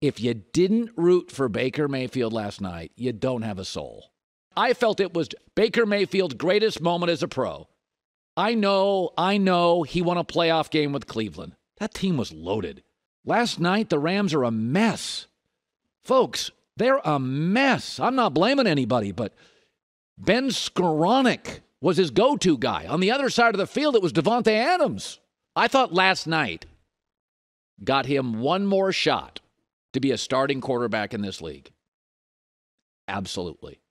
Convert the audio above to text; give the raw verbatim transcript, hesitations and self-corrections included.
If you didn't root for Baker Mayfield last night, you don't have a soul. I felt it was Baker Mayfield's greatest moment as a pro. I know, I know he won a playoff game with Cleveland. That team was loaded. Last night, the Rams are a mess. Folks, they're a mess. I'm not blaming anybody, but Ben Skoranek was his go-to guy. On the other side of the field, it was Devontae Adams. I thought last night got him one more shot to be a starting quarterback in this league. Absolutely.